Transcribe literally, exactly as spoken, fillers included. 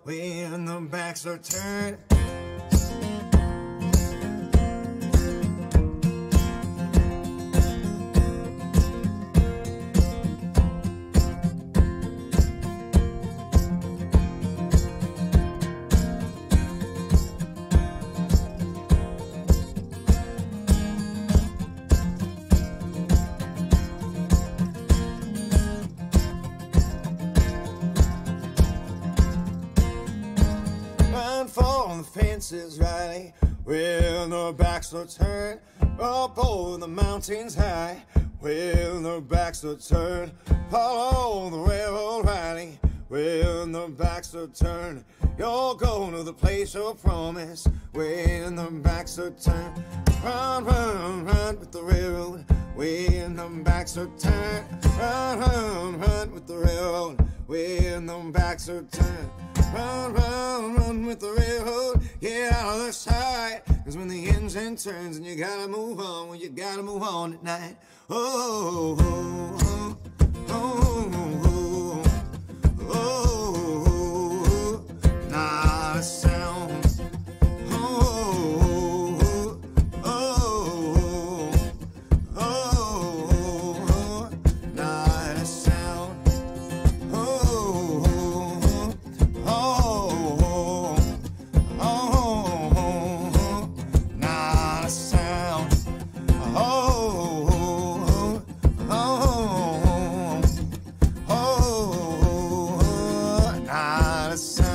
when the backs are turned. For the fences, Riley, when the backs are turned. Up over the mountains high, when the backs are turned. Follow the railroad, Riley, when the backs are turned. You're going to the place of promise, when the backs are turned. Run, run, run with the railroad, when the backs are turned. Run, run, run with the railroad, when the backs are turned. Run, run, run with the railroad, get out of the sight. Cause when the engine turns and you gotta move on, well, you gotta move on at night. Oh, oh, oh, oh, oh, oh, oh, not a sound. Oh, oh, oh, oh, oh, not a sound. Not a sound.